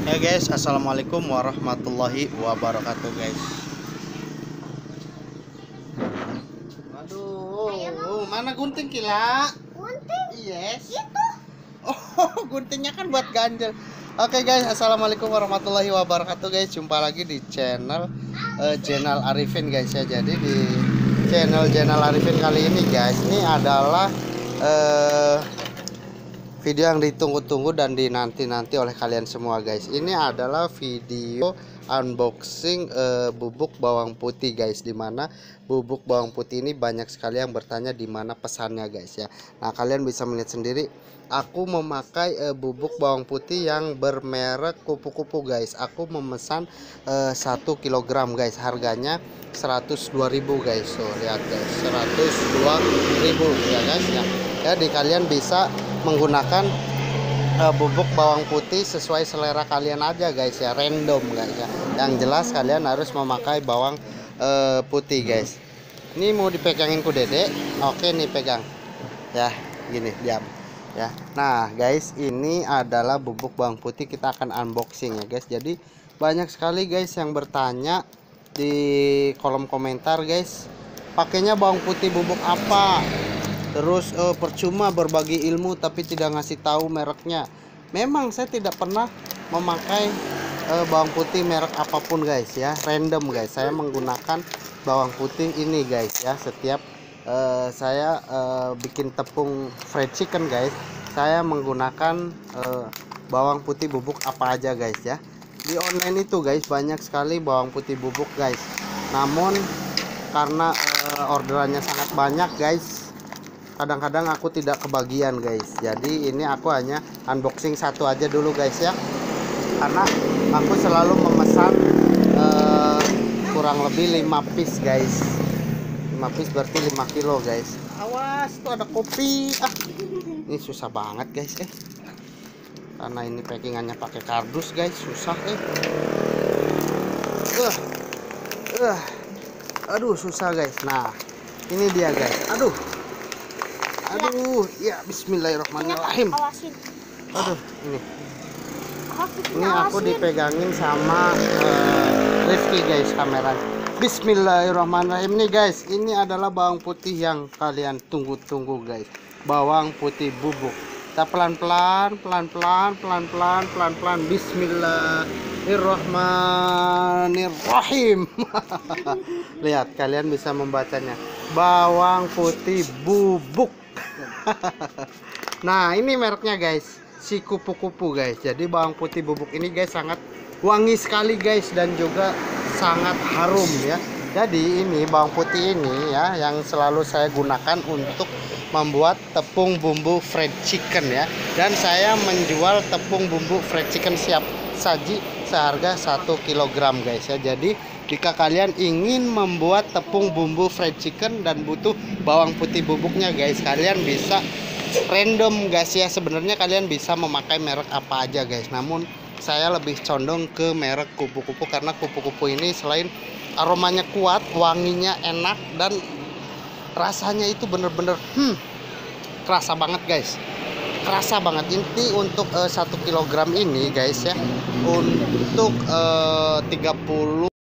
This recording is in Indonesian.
Ya guys, assalamualaikum warahmatullahi wabarakatuh guys. Aduh, mana gunting Kila? Gunting? Yes. Itu. Oh, guntingnya kan buat ganjel. Oke guys, assalamualaikum warahmatullahi wabarakatuh guys. Jumpa lagi di channel Arifin guys ya. Jadi di channel Arifin kali ini guys, ini adalah video yang ditunggu-tunggu dan dinanti-nanti oleh kalian semua guys. Ini adalah video unboxing bubuk bawang putih guys, dimana bubuk bawang putih ini banyak sekali yang bertanya di mana pesannya guys ya. Nah, kalian bisa melihat sendiri, aku memakai bubuk bawang putih yang bermerek kupu-kupu guys. Aku memesan 1 kg guys, harganya 102.000 guys. So lihat guys, 102.000 ya guys ya. Jadi kalian bisa menggunakan bubuk bawang putih sesuai selera kalian aja guys ya, random guys ya. Yang jelas kalian harus memakai bawang putih guys. Ini mau dipegangin ku dedek. Oke nih, pegang ya, gini diam ya. Nah guys, ini adalah bubuk bawang putih, kita akan unboxing ya guys. Jadi banyak sekali guys yang bertanya di kolom komentar guys, pakainya bawang putih bubuk apa, terus percuma berbagi ilmu tapi tidak ngasih tahu mereknya. Memang saya tidak pernah memakai bawang putih merek apapun guys ya, random guys. Saya menggunakan bawang putih ini guys ya. Setiap saya bikin tepung fried chicken guys, saya menggunakan bawang putih bubuk apa aja guys ya. Di online itu guys banyak sekali bawang putih bubuk guys, namun karena orderannya sangat banyak guys, kadang-kadang aku tidak kebagian guys. Jadi ini aku hanya unboxing satu aja dulu guys ya, karena aku selalu memesan kurang lebih 5 piece guys. 5 piece berarti 5 kilo guys. Awas, tuh ada kopi. Ini susah banget guys karena ini packingannya pakai kardus guys, susah aduh susah guys. Nah ini dia guys. Aduh ya, bismillahirrahmanirrahim. Aduh, ini aku dipegangin sama Rifki guys kameranya. Bismillahirrahmanirrahim. Nih guys, ini adalah bawang putih yang kalian tunggu-tunggu guys, bawang putih bubuk. Kita pelan-pelan bismillahirrahmanirrahim. Lihat, kalian bisa membacanya, bawang putih bubuk. Nah ini mereknya guys, si kupu-kupu guys. Jadi bawang putih bubuk ini guys sangat wangi sekali guys, dan juga sangat harum ya. Jadi ini bawang putih ini ya yang selalu saya gunakan untuk membuat tepung bumbu fried chicken ya. Dan saya menjual tepung bumbu fried chicken siap saji seharga 1 kg guys ya. Jadi jika kalian ingin membuat tepung bumbu fried chicken dan butuh bawang putih bubuknya guys, kalian bisa random guys ya. Sebenarnya kalian bisa memakai merek apa aja guys, namun saya lebih condong ke merek kupu-kupu, karena kupu-kupu ini selain aromanya kuat, wanginya enak, dan rasanya itu bener-bener kerasa banget guys, kerasa banget. Ini untuk 1 kg ini guys ya, untuk 30